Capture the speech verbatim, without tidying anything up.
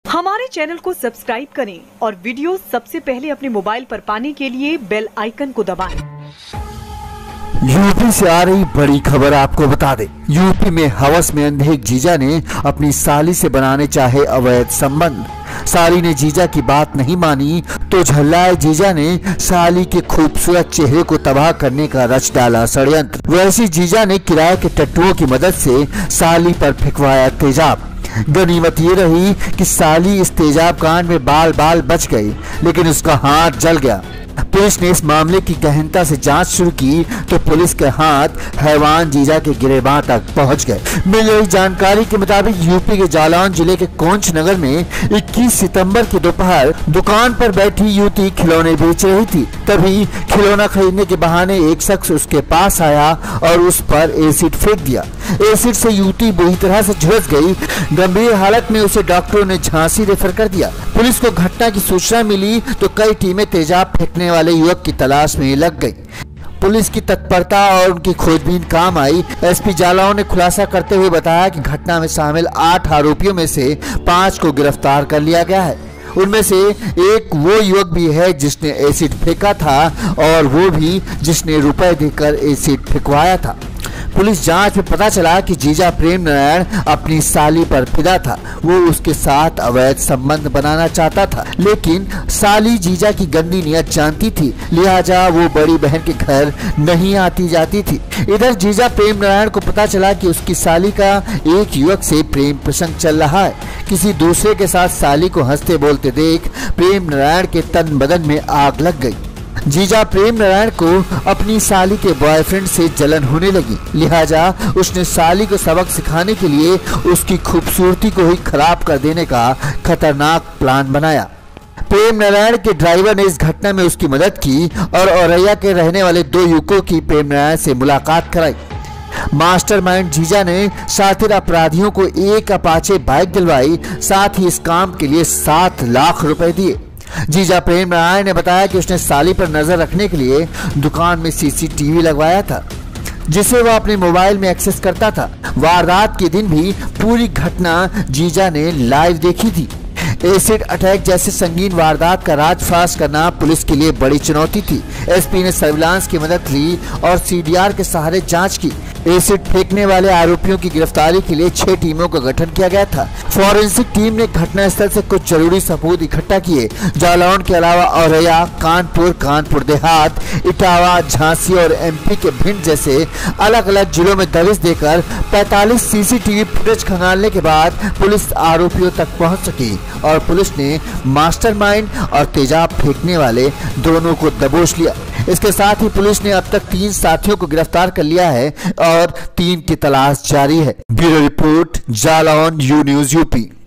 हमारे चैनल को सब्सक्राइब करें और वीडियो सबसे पहले अपने मोबाइल पर पाने के लिए बेल आइकन को दबाएं। यूपी से आ रही बड़ी खबर आपको बता दें। यूपी में हवस में अंधे एक जीजा ने अपनी साली से बनाने चाहे अवैध संबंध। साली ने जीजा की बात नहीं मानी तो झल्लाए जीजा ने साली के खूबसूरत चेहरे को तबाह करने का रच डाला षड्यंत्र। वैसी जीजा ने किराए के टट्टुओं की मदद से साली पर फेंकवाया तेजाब। गनीमत ये रही कि साली इस तेजाब कांड में बाल बाल बच गई, लेकिन उसका हाथ जल गया। पुलिस ने इस मामले की गहनता से जांच शुरू की तो पुलिस के हाथ हैवान जीजा के गिरेबान तक पहुंच गए। मिल रही जानकारी के मुताबिक यूपी के जालौन जिले के कोंच नगर में इक्कीस सितंबर की दोपहर दुकान पर बैठी युवती खिलौने बेच रही थी। तभी खिलौना खरीदने के बहाने एक शख्स उसके पास आया और उस पर एसिड फेंक दिया। एसिड से युवती बुरी तरह से झुलस गई। गंभीर हालत में उसे डॉक्टरों ने झांसी रेफर कर दिया। पुलिस को घटना की सूचना मिली तो कई टीमें तेजाब फेंकने वाले युवक की तलाश में लग गई। पुलिस की तत्परता और उनकी खोजबीन काम आई। एसपी जालौन ने खुलासा करते हुए बताया कि घटना में शामिल आठ आरोपियों में से पांच को गिरफ्तार कर लिया गया है। उनमें से एक वो युवक भी है जिसने एसिड फेंका था और वो भी जिसने रुपए देकर एसिड फेंकवाया था। पुलिस जांच में पता चला कि जीजा प्रेम नारायण अपनी साली पर फिदा था। वो उसके साथ अवैध संबंध बनाना चाहता था, लेकिन साली जीजा की गंदी नियत जानती थी, लिहाजा वो बड़ी बहन के घर नहीं आती जाती थी। इधर जीजा प्रेम नारायण को पता चला कि उसकी साली का एक युवक से प्रेम प्रसंग चल रहा है। किसी दूसरे के साथ साली को हंसते बोलते देख प्रेम नारायण के तन बदन में आग लग गई। जीजा प्रेम नारायण को अपनी साली के बॉयफ्रेंड से जलन होने लगी, लिहाजा उसने साली को सबक सिखाने के लिए उसकी खूबसूरती को ही खराब कर देने का खतरनाक प्लान बनाया। प्रेम नारायण के ड्राइवर ने इस घटना में उसकी मदद की और औरैया के रहने वाले दो युवकों की प्रेम नारायण से मुलाकात कराई। मास्टरमाइंड जीजा ने शातिर अपराधियों को एक अपाचे बाइक दिलवाई, साथ ही इस काम के लिए सात लाख रुपए दिए। जीजा प्रेम नारायण ने बताया कि उसने साली पर नजर रखने के लिए दुकान में सीसीटीवी लगवाया था, जिसे वह अपने मोबाइल में एक्सेस करता था। वारदात के दिन भी पूरी घटना जीजा ने लाइव देखी थी। एसिड अटैक जैसे संगीन वारदात का राजफाश करना पुलिस के लिए बड़ी चुनौती थी। एसपी ने सर्विलांस की मदद ली और सीडीआर के सहारे जांच की। एसिड फेंकने वाले आरोपियों की गिरफ्तारी के लिए छह टीमों का गठन किया गया था। फॉरेंसिक टीम ने घटनास्थल से कुछ जरूरी सबूत इकट्ठा किए। जालौन के अलावा औरैया, कानपुर, कानपुर देहात, इटावा, झांसी और एमपी के भिंड जैसे अलग अलग जिलों में दबिश देकर पैंतालीस सीसीटीवी फुटेज खंगालने के बाद पुलिस आरोपियों तक पहुंच सकी और पुलिस ने मास्टरमाइंड और तेजाब फेंकने वाले दोनों को दबोच लिया। इसके साथ ही पुलिस ने अब तक तीन साथियों को गिरफ्तार कर लिया है और तीन की तलाश जारी है। Bureau report, Jalaun, U news UP.